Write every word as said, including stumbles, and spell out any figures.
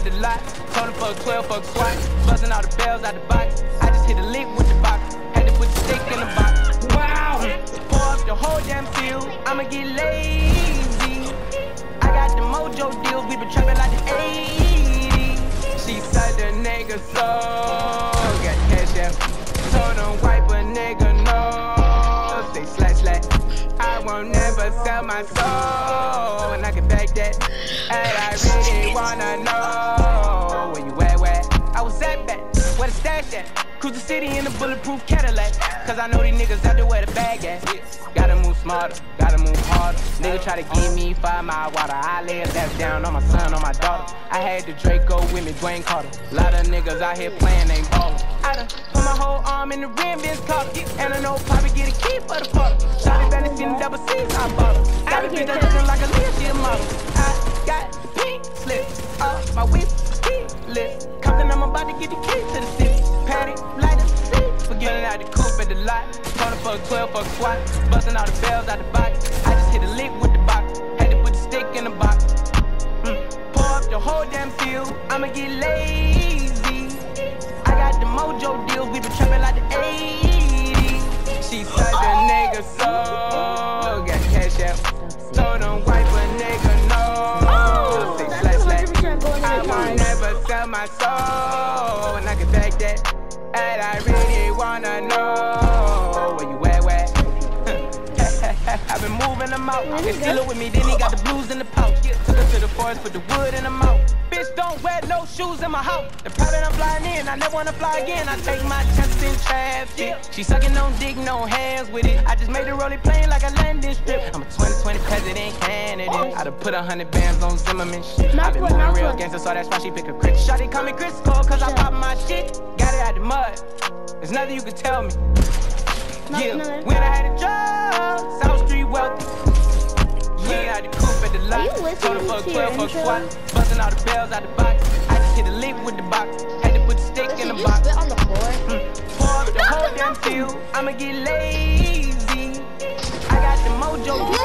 at the lot. Told him fuck twelve, fuck swat. Buzzing all the bells out the box. I just hit a lick with the box. Had to put the stick in the box. Wow! Pour up the whole damn field. I'ma get lazy. I got the mojo deals. We been trapping like the eighties. She said the nigga so. Got cash out. Told him wipe a nigga no. Say slash slash. I won't never sell my soul. And I can back that. And I really wanna know where you at, where? I was at back, where the stash at? Cruise the city in a bulletproof Cadillac. Cause I know these niggas out there where the bag at. Gotta move smarter, gotta move harder. Nigga try to give me five mile water. I lay that down on my son, on my daughter. I had the Draco with me, Dwayne Carter. Lot of niggas out here playing, ain't ballin'. I done put my whole arm in the rim, Vince Carter. And I know Poppy get a key for the quarter. Shotty better seen the double C's, I bought her. Got a bitch that looking like a Leah, she a model. I got pink slips, up my whip, ski list. Compton, I'm about to get the key to the city. Patty, light up the seat. Forgetting out the coupe at the lot. Told fuck twelve, fuck swat. Busting all the bells out the box. I just hit a lick with the box. Had to put the stick in the box. Mm. Pour up the whole damn field. I'ma get lazy. I got the mojo deals. We been trapping like the eighties. She said the nigga so. Got cash out. Told him wipe a nigga no. Oh, Say that's slash one slash. hundred percent going I in won't the never sell my soul. And I can back that. And I really wanna know where you at, where? I've been moving them out. They still it with me, then he got the blues in the pouch. Took her to the forest, put the wood in the mouth. Bitch, don't wear no shoes in my house. The private I'm flying in, I never wanna fly again. I take my chances in traffic. She sucking on dick, no hands with it. I just made the rolling plane like a landing strip. I'm a twenty twenty president candidate. I done put a hundred bands on Zimmerman shit. I been moving real gangster, so that's why she pick a crit. Shawty call me Chris Cole, cause I pop my shit. Got it out the mud. There's nothing you can tell me. Yeah, when I had a job, South Street wealthy. Yeah, I had the coupe at the lot. Told her fuck twelve, fuck swat. Busting all the bells out the box. I just hit a lick with the box. Had to put the stick in the you box. spit on the floor? Mm. Pour up the whole damn field. I'ma get lazy. I got the mojo.